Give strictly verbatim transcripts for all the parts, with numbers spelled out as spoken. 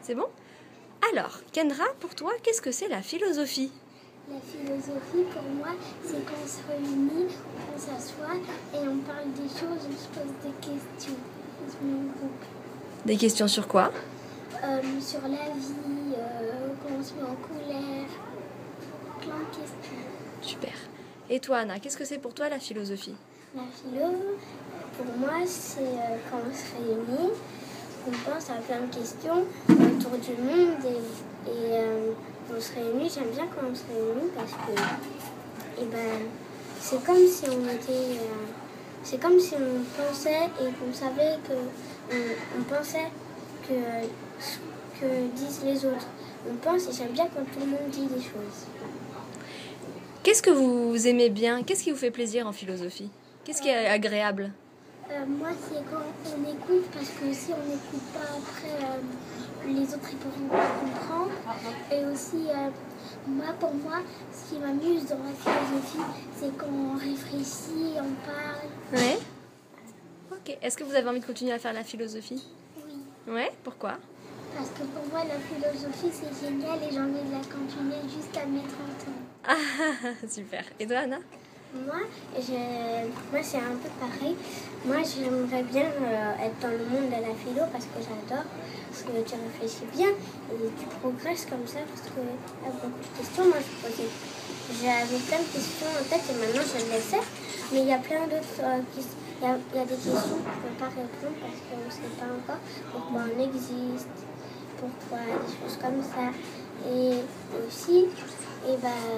C'est bon? Alors, Kendra, pour toi, qu'est-ce que c'est la philosophie? La philosophie, pour moi, c'est qu'on se réunit, on s'assoit et on parle des choses, on se pose des questions. On se met en groupe. Des questions sur quoi? Euh, sur la vie, euh, comment on se met en colère, plein de questions. Super. Et toi, Anna, qu'est-ce que c'est pour toi la philosophie? La philo, pour moi, c'est euh, quand on se réunit, on pense à plein de questions autour du monde et, et euh, on se réunit. J'aime bien quand on se réunit parce que eh ben, c'est comme si on était, euh, c'est comme si on pensait et qu'on savait que on, on pensait que ce que disent les autres. On pense et j'aime bien quand tout le monde dit des choses. Qu'est-ce que vous aimez bien? Qu'est-ce qui vous fait plaisir en philosophie? Qu'est-ce qui est agréable? Euh, moi, c'est quand on écoute, parce que si on n'écoute pas après, euh, les autres ils pourront pas comprendre. Et aussi, euh, moi, pour moi, ce qui m'amuse dans la philosophie, c'est quand on réfléchit, on parle. Ouais. Ok. Est-ce que vous avez envie de continuer à faire la philosophie? Oui. Ouais. Pourquoi? Parce que pour moi, la philosophie, c'est génial et j'ai envie de la continuer jusqu'à mes trente ans. Ah, super. Et toi, Anna? Moi, je... moi c'est un peu pareil. Moi, j'aimerais bien euh, être dans le monde de la philo parce que j'adore. Parce que tu réfléchis bien et tu progresses comme ça. Parce qu'il y a beaucoup de questions. Moi, je posais. J'avais plein de questions en tête et maintenant je les sais. Mais il y a plein d'autres euh, questions. Il y, a, il y a des questions que je ne peux pas répondre parce qu'on ne sait pas encore pourquoi on existe, pourquoi des choses comme ça. Et aussi, et ben.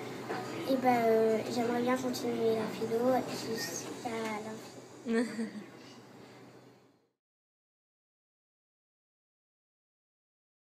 Et ben, euh, j'aimerais bien continuer la philo jusqu'à la fin.